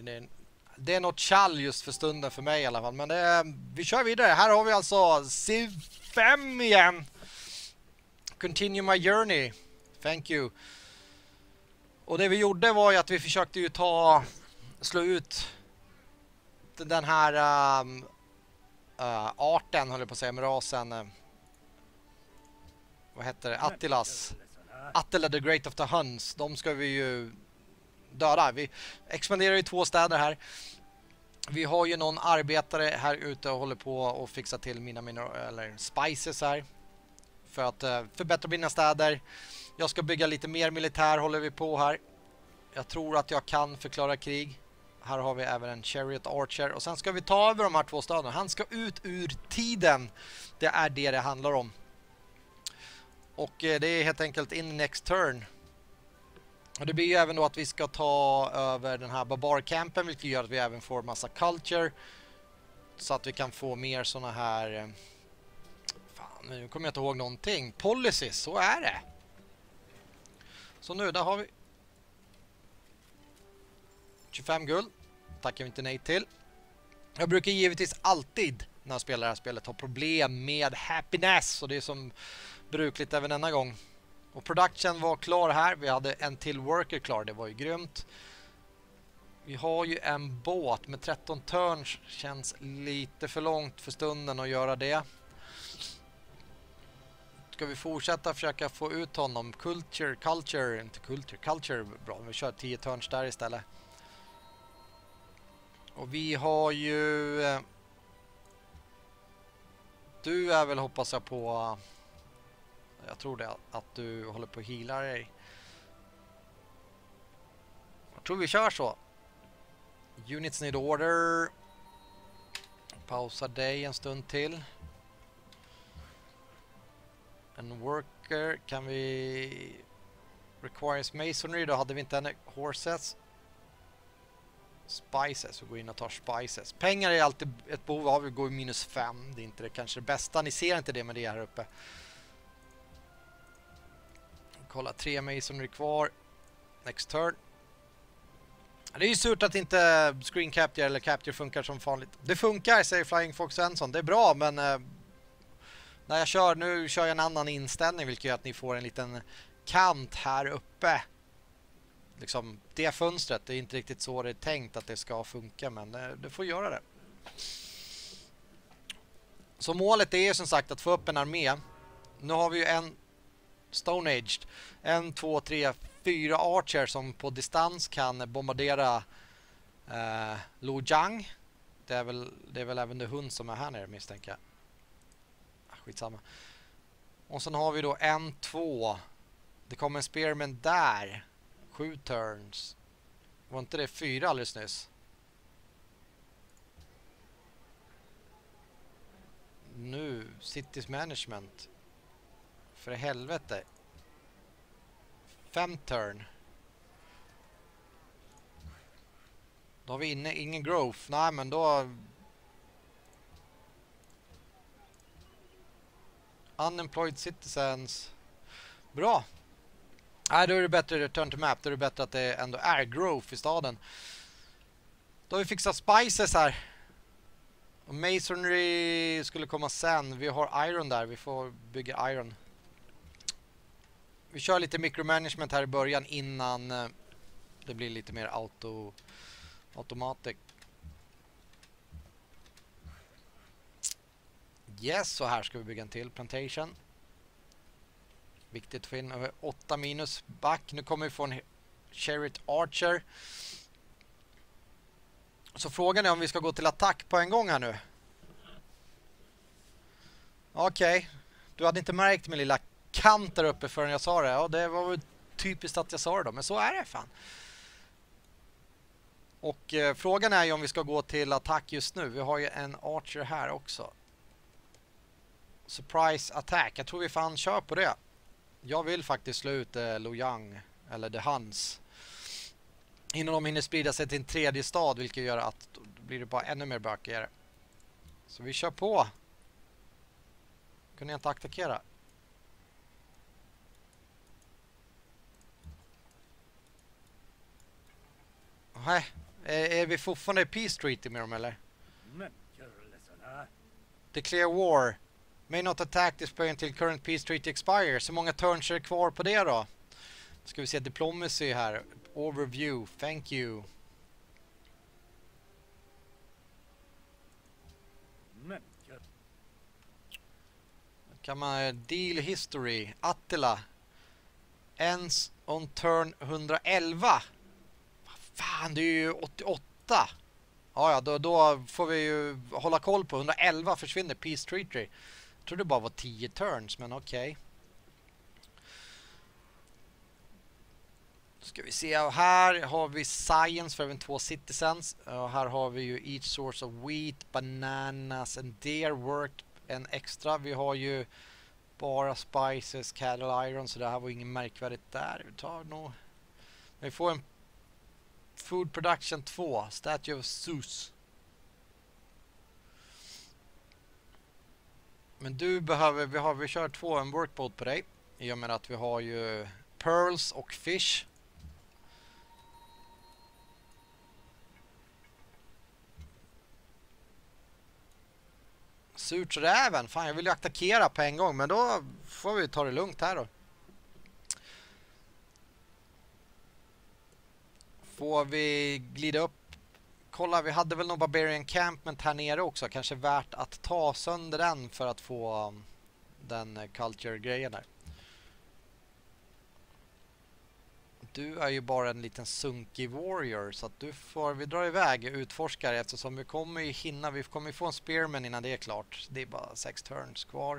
det är något chall just för stunden för mig i alla fall. Men vi kör vidare. Här har vi alltså Civ 5 igen. Continue my journey. Thank you. Och det vi gjorde var ju att vi försökte ju slå ut den här arten, höll jag på att säga, med rasen. Vad heter det? Attila the Great of the Huns. De ska vi ju döda. Vi expanderar ju 2 städer här. Vi har ju någon arbetare här ute och håller på och fixa till mina spices här. För att förbättra mina städer. Jag ska bygga lite mer militär, håller vi på här. Jag tror att jag kan förklara krig. Här har vi även en Chariot Archer. Och sen ska vi ta över de här 2 städerna. Han ska ut ur tiden. Det är det handlar om. Och det är helt enkelt in next turn. Och det blir ju även då att vi ska ta över den här barbarcampen, vilket gör att vi även får massa culture. Så att vi kan få mer såna här... Fan, nu kommer jag inte ihåg någonting. Policies, så är det. Så nu, där har vi 25 guld. Tackar vi inte nej till. Jag brukar givetvis alltid när jag spelar det här spelet ha problem med happiness. Och det är som brukligt även denna gång. Och production var klar här. Vi hade en till worker klar. Det var ju grymt. Vi har ju en båt med 13 turns. Känns lite för långt för stunden att göra det. Ska vi fortsätta försöka få ut honom? Culture, bra. Vi kör 10 turns där istället. Och vi har ju... Du är väl, hoppas jag på... Jag tror det, att du håller på att heala dig. Jag tror vi kör så. Units need order. Pausa dig en stund till. En worker kan vi... Requires masonry, då hade vi inte en horses. Spices, vi går in och tar spices. Pengar är alltid ett behov av, vi går i -5. Det är inte det kanske det bästa, ni ser inte det med det här uppe. Kolla, 3 masonry kvar. Next turn. Det är ju surt att inte screen capture eller capture funkar som vanligt. Det funkar, säger Flying Fox Svensson. Det är bra, men när jag kör, nu kör jag en annan inställning, vilket gör att ni får en liten kant här uppe. Liksom det fönstret, det är inte riktigt så det är tänkt att det ska funka, men det får göra det. Så målet är som sagt att få upp en armé. Nu har vi ju en Stone Age, 1, 2, 3, 4 archer som på distans kan bombardera Lujiang. Det är väl även det hund som är här nere, misstänker jag. Skitsamma. Och sen har vi då 1, 2. Det kommer en spearman där. 7 turns. Var inte det 4 alldeles nyss? Nu, Cities Management. För helvete. 5 turn. Då har vi ingen growth. Nej, men då... Unemployed citizens. Bra. Nej, då är det bättre return to map. Då är det bättre att det ändå är growth i staden. Då har vi fixat spices här. Och masonry skulle komma sen. Vi har iron där. Vi får bygga iron. Vi kör lite micromanagement här i början innan det blir lite mer automatic. Yes, så här ska vi bygga en till plantation. Viktigt att få in över 8 minus back. Nu kommer vi få en Chariot Archer. Så frågan är om vi ska gå till attack på en gång här nu. Okej. Du hade inte märkt min lilla kant där uppe förrän jag sa det. Ja, det var väl typiskt att jag sa det då. Men så är det fan. Och frågan är ju om vi ska gå till attack just nu. Vi har ju en Archer här också. Surprise attack. Jag tror vi fan kör på det. Jag vill faktiskt slå ut Lujiang eller The Huns innan de hinner sprida sig till en tredje stad, vilket gör att då blir det bara ännu mer bökigare. Så vi kör på. Kunde jag inte attackera? Nej, Är vi fortfarande i Peace Treaty med dem eller? Declare war. May not attack this player until current peace treaty expires. Hur många turns är det kvar på det då? Ska vi se diplomacy här. Overview. Thank you. Kan man deal history. Attila. Ends on turn 111. Fan, det är ju 88. Ja, då får vi ju hålla koll på. 111 försvinner Peace Treaty. Jag tror det bara var 10 turns, men okej. Ska vi se, här har vi Science för även 2 citizens. Här har vi ju each source of wheat, bananas and deer work en extra. Vi har ju bara spices, cattle iron, så det här var inget märkvärdigt där. Vi tar nog... Vi får en Food Production 2, Statue of Zeus. Men du behöver, vi kör 2 en workboat på dig. I och med att vi har ju pearls och fish. Surträven, fan jag vill ju attackera på en gång, men då får vi ta det lugnt här då. Får vi glida upp. Kolla, vi hade väl någon Barbarian Encampment här nere också. Kanske värt att ta sönder den för att få den culture-grejen där. Du är ju bara en liten sunkig warrior, så att vi drar iväg och utforskar, eftersom vi kommer ju hinna, vi kommer ju få en spearman innan det är klart. Det är bara 6 turns kvar.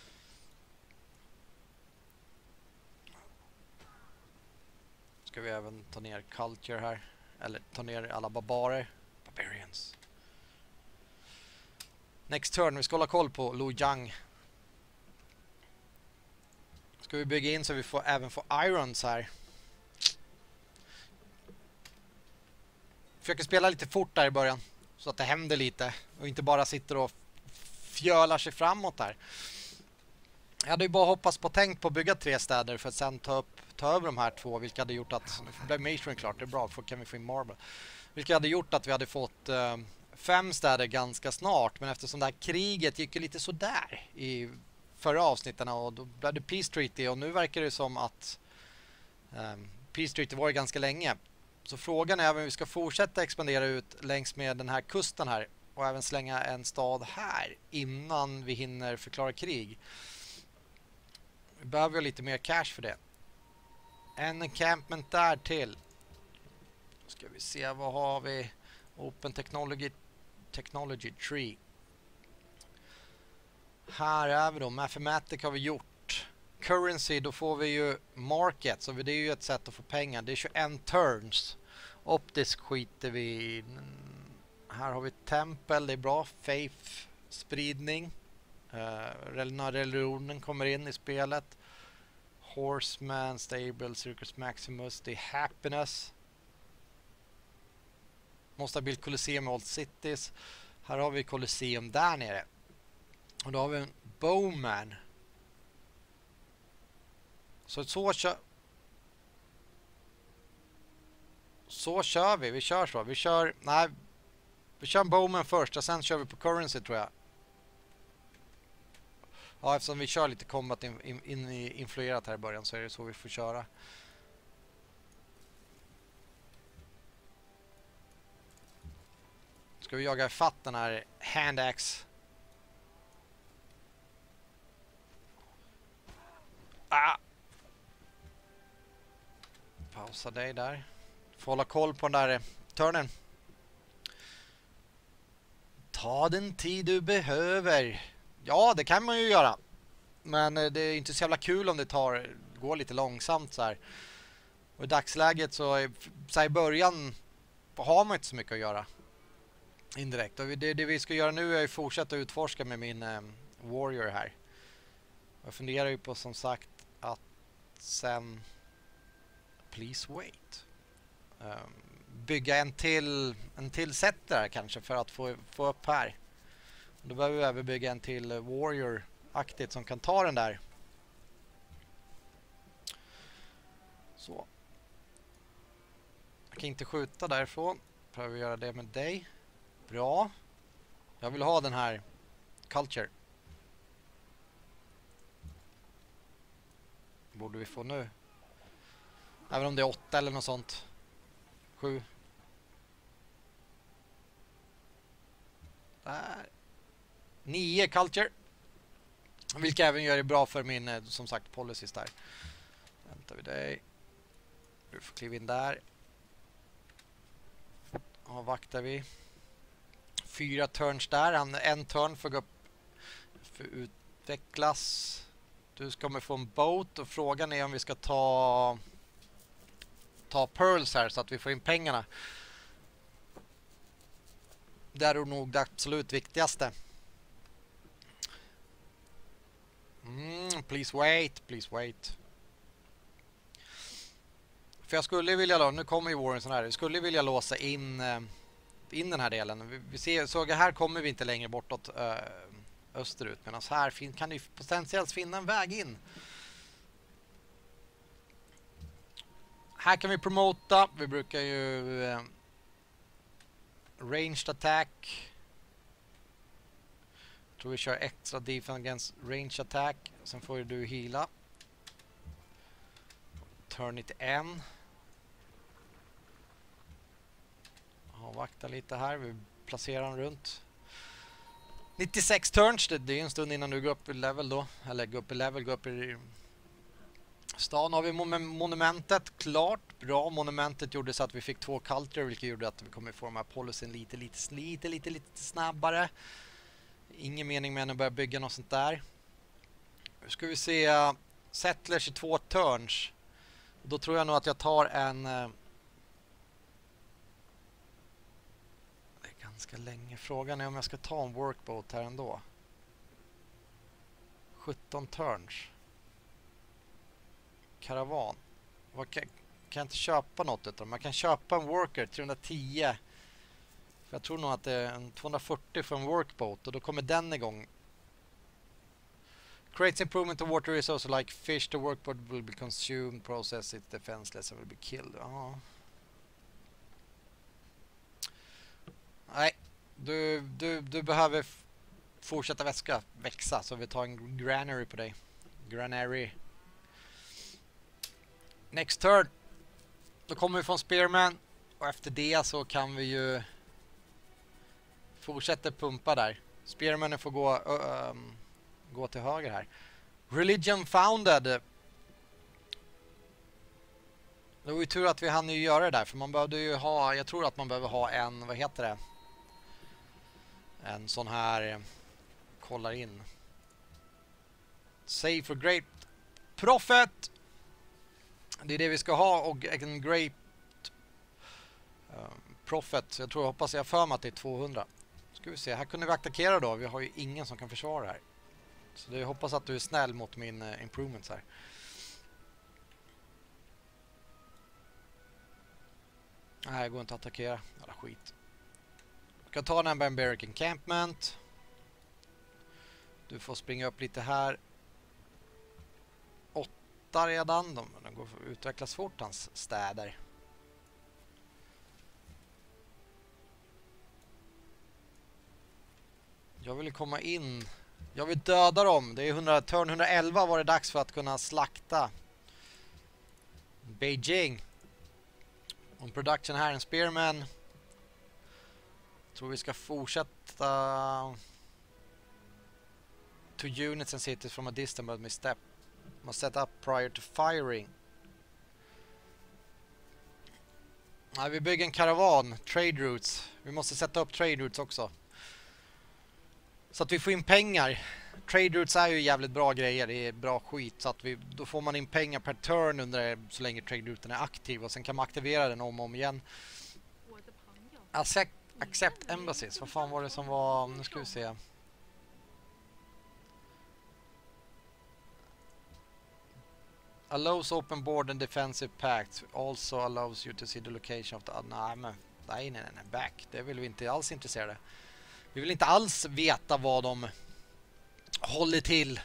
Ska vi även ta ner culture här, eller ta ner alla barbarer. Barbarians. Next turn, vi ska hålla koll på Lu Jiang. Ska vi bygga in så vi får även få irons här. Försöker spela lite fort där i början, så att det händer lite och inte bara sitter och fjölar sig framåt där. Jag hade ju bara hoppats på tänkt på att bygga 3 städer för att sen ta över de här 2, vilka hade gjort att blev Maturing klart, det är bra, för kan vi få in Marble. Vilket hade gjort att vi hade fått 5 städer ganska snart, men eftersom det här kriget gick ju lite sådär i förra avsnitten och då blev det Peace Treaty, och nu verkar det som att Peace Treaty var ju ganska länge. Så frågan är om vi ska fortsätta expandera ut längs med den här kusten här och även slänga en stad här innan vi hinner förklara krig. Vi behöver lite mer cash för det. En encampment där till. Ska vi se, vad har vi? Open Technology Tree. Här är vi då. Mathematic har vi gjort. Currency, då får vi ju market. Så det är ju ett sätt att få pengar. Det är 21 turns. Optisk skiter vi. Här har vi tempel, det är bra. Faith, spridning. Religionen kommer in i spelet. Horseman, Stable, Circus Maximus. Det är Happiness. Måste ha bild Colosseum i Old Cities. Här har vi Colosseum där nere. Och då har vi en Bowman. Så kör vi. Vi kör så. Vi kör en Bowman först och sen kör vi på Currency, tror jag. Ja, eftersom vi kör lite combat influerat här i början så är det så vi får köra. Ska vi jaga fatt den här handaxe. Pausa dig där. Får hålla koll på den där turnen. Ta den tid du behöver. Ja, det kan man ju göra. Men det är inte så jävla kul om det går lite långsamt så här. Och i dagsläget så i början har man inte så mycket att göra. Indirekt. Och det vi ska göra nu är att fortsätta utforska med min warrior här. Jag funderar ju på, som sagt, att sen please wait. Bygga en till set där kanske för att få upp här. Då behöver vi även bygga en till warrior-aktigt som kan ta den där. Så. Jag kan inte skjuta därifrån. Prövar vi göra det med dig. Bra. Jag vill ha den här culture. Borde vi få nu. Även om det är 8 eller något sånt. 7. Där. 9 culture. Vilket även gör det bra för min, som sagt, policies där. Väntar vi dig. Du får kliva in där. Avvaktar vi. 4 turns där. En turn för att gå upp. För utvecklas. Du ska få en boat. Och frågan är om vi ska ta pearls här så att vi får in pengarna. Det är nog det absolut viktigaste. Please wait. För jag skulle vilja, nu kommer ju Warren sån här. Jag skulle vilja låsa in den här delen. Vi ser, så här kommer vi inte längre bortåt österut. Men här kan det potentiellt finna en väg in. Här kan vi promota. Vi brukar ju ranged attack. Jag tror vi kör extra defense against range attack. Sen får du heala. Turn it en. Avvakta lite här. Vi placerar den runt. 96 turns. Det är en stund innan du går upp i level då. Eller gå upp i stan. Har vi monumentet klart. Bra. Monumentet gjorde så att vi fick 2 culture. Vilket gjorde att vi kommer få de här policyn lite snabbare. Ingen mening med att börja bygga något sånt där. Nu ska vi se. Settler 22 turns. Då tror jag nog att jag tar en... det är ganska länge. Frågan är om jag ska ta en workboat här ändå. 17 turns. Karavan. Kan jag inte köpa något utav dem? Jag kan köpa en worker 310. För jag tror nog att det är en 240 för en workboat. Och då kommer den igång. Creates improvement of water resources like fish. The workboat will be consumed, processed, it's defenseless and will be killed. Ja. Nej, du behöver fortsätta växa. Så vi tar en granary på dig. Granary. Next turn. Då kommer vi från Spearman. Och efter det så kan vi ju fortsätta pumpa där. Spearmanen får gå till höger här. Religion founded. Det var ju tur att vi hann ju göra det där. För man behövde ju ha, jag tror att man behöver ha en, vad heter det? En sån här, kollar in. Save for great profit. Det är det vi ska ha, och en great profit. Jag hoppas jag för mig att det är 200. Ska vi se, här kunde vi attackera då. Vi har ju ingen som kan försvara här. Så jag hoppas att du är snäll mot min improvements här. Nej, det går inte att attackera. Alla skit. Jag kan ta den här Barbaric Encampment. Du får springa upp lite här. 8 redan. De går att utvecklas fort, hans städer. Jag vill komma in. Jag vill döda dem. Det är turn 111 var det dags för att kunna slakta Beijing. On production här, en Spearman. Tror vi ska fortsätta to units and cities from a distance but must set up prior to firing. Nej, vi bygger en karavan. Trade routes. Vi måste sätta upp trade routes också. Så att vi får in pengar. Trade routes är ju jävligt bra grejer. Det är bra skit. Så att då får man in pengar per turn under så länge trade routen är aktiv. Och sen kan man aktivera den om och om igen. Accept embassies. Vad fan var det som var... Nu ska vi se. Allows open board and defensive pacts. Also allows you to see the location of the... Nej, back. Det vill vi inte alls intresserade. Vi vill inte alls veta vad de håller till.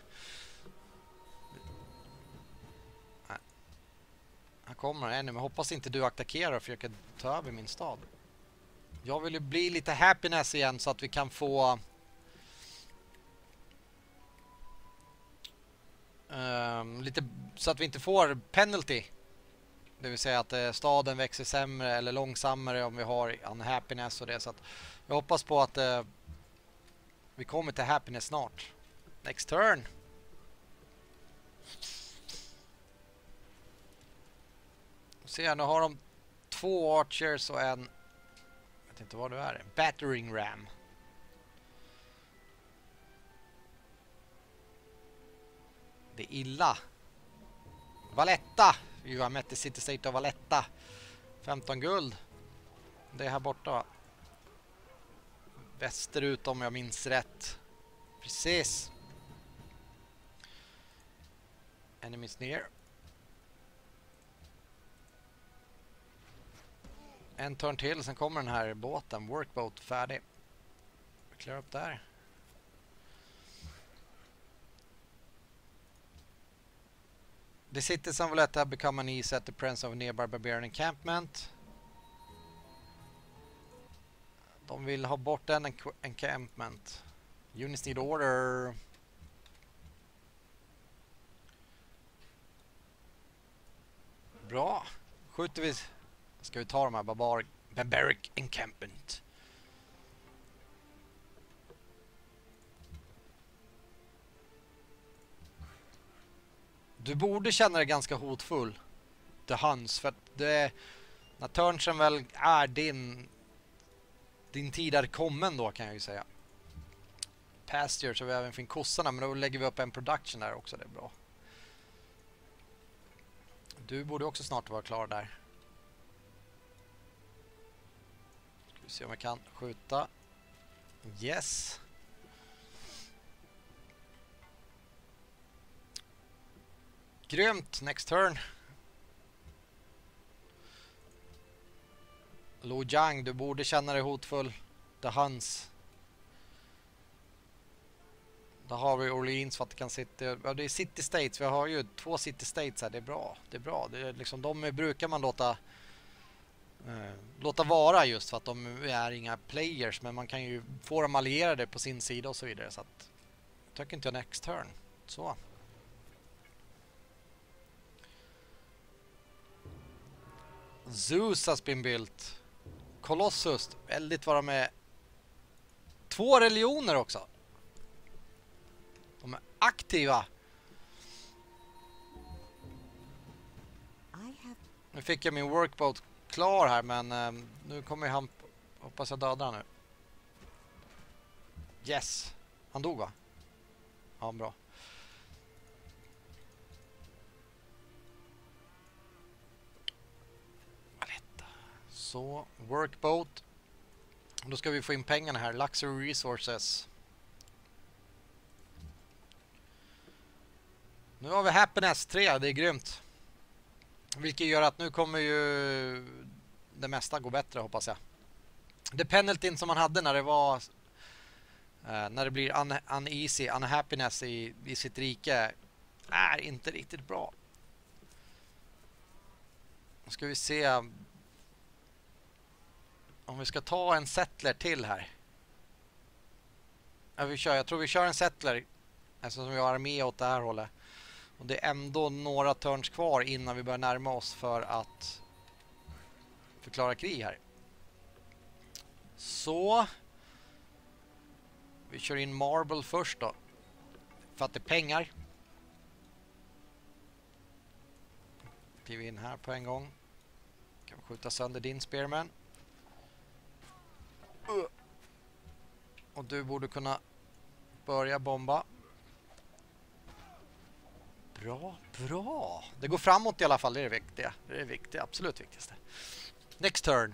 Här kommer en, men hoppas inte du attackerar och försöker ta över min stad. Jag vill ju bli lite happiness igen så att vi kan få lite, så att vi inte får penalty. Det vill säga att staden växer sämre eller långsammare om vi har unhappiness och det. Så att jag hoppas på att vi kommer till happiness snart. Next turn. Se, nu har de 2 archers och en, jag vet inte vad det är, en battering ram. Det är illa. Valletta. You are met the city state of Valletta. 15 guld. Det är här borta, va? Västerut om jag minns rätt. Precis. Enemies near. En turn till, sen kommer den här båten, workboat, färdig. Vi klarar upp där. The cities of Valletta have become uneasy at the presence of a nearby barbarian encampment. De vill ha bort den encampment. Units need order. Bra. Skjuter vi. Ska vi ta de här barbaric encampment. Du borde känna dig ganska hotfull. The Huns. För att det, när turnsen väl är din tid är kommen då, kan jag ju säga. Pasture, så vi även fin kossorna. Men då lägger vi upp en production där också. Det är bra. Du borde också snart vara klar där. Ska vi se om jag kan skjuta. Yes. Grymt. Next turn. Lu Jiang, du borde känna dig hotfull. The Huns. Då har vi Orleans för att det kan sitta. Ja, det är City States. Vi har ju 2 City States här. Det är bra. Det är bra. Det är liksom, de brukar man låta vara just för att de är inga players. Men man kan ju få dem allierade på sin sida och så vidare. Så att jag tycker inte jag next turn. Så. Zeus has been built. Colossus. Väldigt vad de är. 2 religioner också. De är aktiva. Nu fick jag min workboat klar här, men nu kommer han, hoppas jag dödar nu. Yes. Han dog, va? Ja, bra. Så, workboat. Då ska vi få in pengarna här. Luxury resources. Nu har vi happiness 3, det är grymt. Vilket gör att nu kommer ju det mesta gå bättre, hoppas jag. Det penalty som man hade när det var när det blir uneasy, unhappiness i sitt rike är inte riktigt bra. Nu ska vi se om vi ska ta en settler till här. Jag tror vi kör en settler eftersom vi har armé åt det här hållet. Och det är ändå några turns kvar innan vi börjar närma oss för att förklara krig här. Så. Vi kör in marble först då. För att det är pengar. Kliver in här på en gång. Kan vi skjuta sönder din spearman. Och du borde kunna börja bomba. Bra, bra. Det går framåt i alla fall, det är det viktiga. Det är det viktiga, absolut viktigaste. Next turn.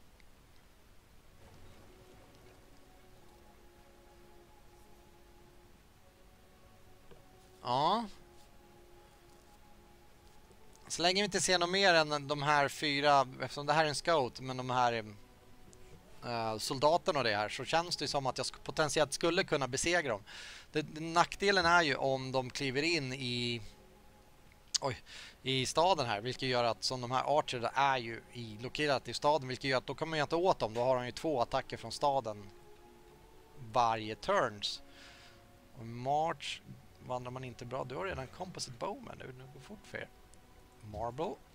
Ja. Så länge vi inte ser något mer än de här 4, eftersom det här är en scout, men de här soldaterna och det här, så känns det som att jag potentiellt skulle kunna besegra dem. Nackdelen är ju om de kliver in i i staden här, vilket gör att som de här Archer är ju lokerat i staden, vilket gör att då kommer jag inte åt dem. Då har de ju 2 attacker från staden varje turns. Och March vandrar man inte bra. Du har redan Composite Bowman nu. Det går fort för er. Marble.